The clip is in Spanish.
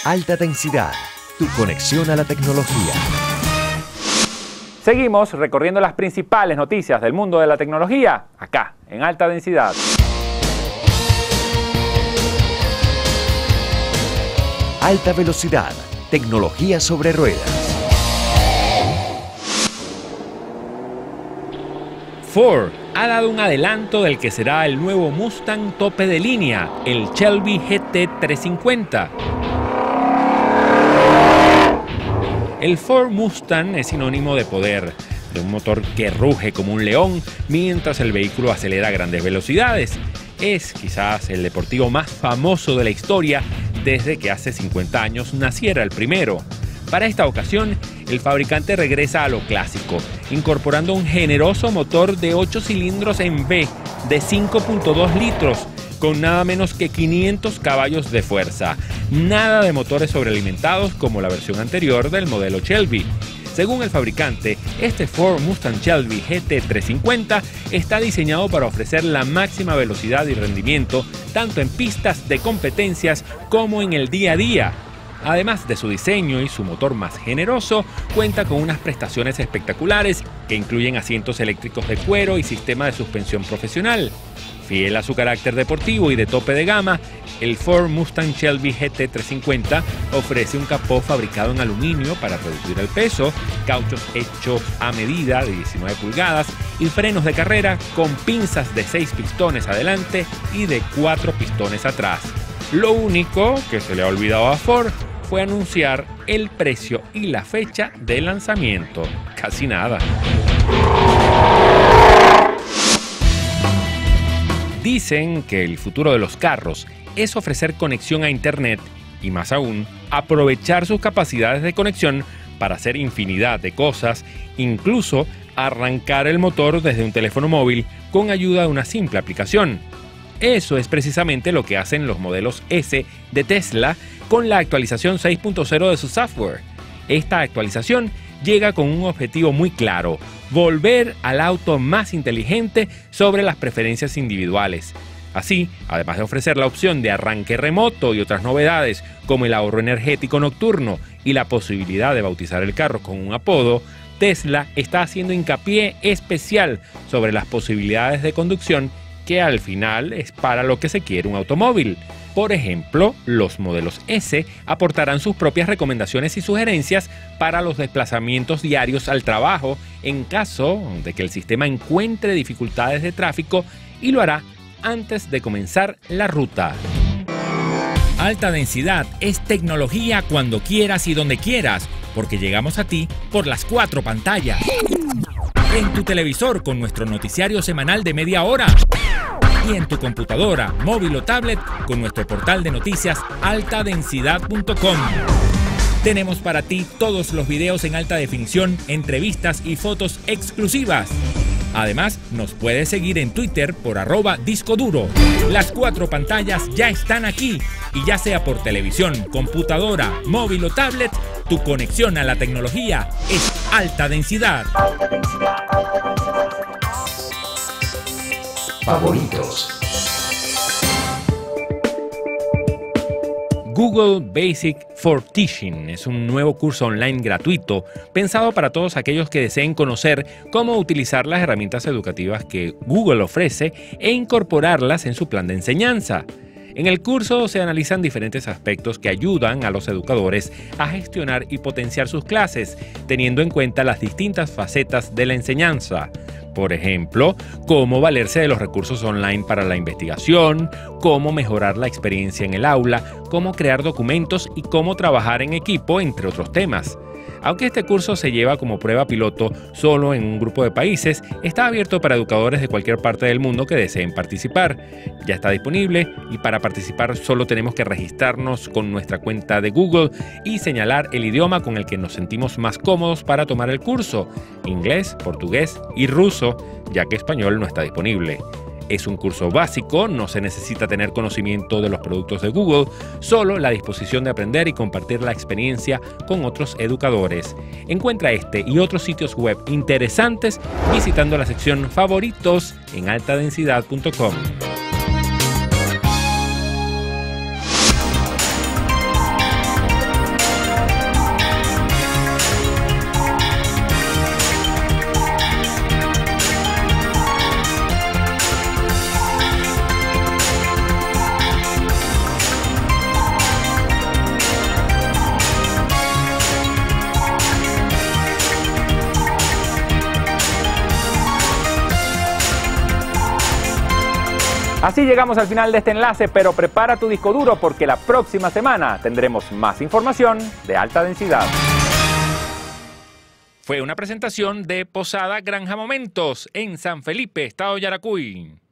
Alta densidad, tu conexión a la tecnología. Seguimos recorriendo las principales noticias del mundo de la tecnología, acá, en Alta Densidad. Alta velocidad, tecnología sobre ruedas. Ford ha dado un adelanto del que será el nuevo Mustang tope de línea, el Shelby GT350. El Ford Mustang es sinónimo de poder, de un motor que ruge como un león mientras el vehículo acelera a grandes velocidades. Es quizás el deportivo más famoso de la historia desde que hace 50 años naciera el primero. Para esta ocasión, el fabricante regresa a lo clásico, incorporando un generoso motor de 8 cilindros en V de 5.2 litros, con nada menos que 500 caballos de fuerza. Nada de motores sobrealimentados como la versión anterior del modelo Shelby. Según el fabricante, este Ford Mustang Shelby GT350 está diseñado para ofrecer la máxima velocidad y rendimiento tanto en pistas de competencias como en el día a día. Además de su diseño y su motor más generoso, cuenta con unas prestaciones espectaculares que incluyen asientos eléctricos de cuero y sistema de suspensión profesional. Fiel a su carácter deportivo y de tope de gama, el Ford Mustang Shelby GT350 ofrece un capó fabricado en aluminio para reducir el peso, cauchos hechos a medida de 19 pulgadas y frenos de carrera con pinzas de 6 pistones adelante y de 4 pistones atrás. Lo único que se le ha olvidado a Ford fue anunciar el precio y la fecha de lanzamiento. Casi nada. Dicen que el futuro de los carros es ofrecer conexión a Internet y, más aún, aprovechar sus capacidades de conexión para hacer infinidad de cosas, incluso arrancar el motor desde un teléfono móvil con ayuda de una simple aplicación. Eso es precisamente lo que hacen los modelos S de Tesla con la actualización 6.0 de su software. Esta actualización llega con un objetivo muy claro: volver al auto más inteligente sobre las preferencias individuales. Así, además de ofrecer la opción de arranque remoto y otras novedades como el ahorro energético nocturno y la posibilidad de bautizar el carro con un apodo, Tesla está haciendo hincapié especial sobre las posibilidades de conducción que al final es para lo que se quiere un automóvil. Por ejemplo, los modelos S aportarán sus propias recomendaciones y sugerencias para los desplazamientos diarios al trabajo en caso de que el sistema encuentre dificultades de tráfico, y lo hará antes de comenzar la ruta. Alta densidad es tecnología cuando quieras y donde quieras, porque llegamos a ti por las 4 pantallas. En tu televisor con nuestro noticiario semanal de media hora. Y en tu computadora, móvil o tablet con nuestro portal de noticias altadensidad.com. Tenemos para ti todos los videos en alta definición, entrevistas y fotos exclusivas. Además, nos puedes seguir en Twitter por @discoduro. Las 4 pantallas ya están aquí, y ya sea por televisión, computadora, móvil o tablet, tu conexión a la tecnología es alta densidad. Favoritos. Google Basic for Teaching es un nuevo curso online gratuito pensado para todos aquellos que deseen conocer cómo utilizar las herramientas educativas que Google ofrece e incorporarlas en su plan de enseñanza. En el curso se analizan diferentes aspectos que ayudan a los educadores a gestionar y potenciar sus clases, teniendo en cuenta las distintas facetas de la enseñanza. Por ejemplo, cómo valerse de los recursos online para la investigación, cómo mejorar la experiencia en el aula, cómo crear documentos y cómo trabajar en equipo, entre otros temas. Aunque este curso se lleva como prueba piloto solo en un grupo de países, está abierto para educadores de cualquier parte del mundo que deseen participar. Ya está disponible, y para participar solo tenemos que registrarnos con nuestra cuenta de Google y señalar el idioma con el que nos sentimos más cómodos para tomar el curso: inglés, portugués y ruso, ya que español no está disponible. Es un curso básico, no se necesita tener conocimiento de los productos de Google, solo la disposición de aprender y compartir la experiencia con otros educadores. Encuentra este y otros sitios web interesantes visitando la sección Favoritos en altadensidad.com. Así llegamos al final de este enlace, pero prepara tu disco duro porque la próxima semana tendremos más información de alta densidad. Fue una presentación de Posada Granja Momentos en San Felipe, Estado Yaracuy.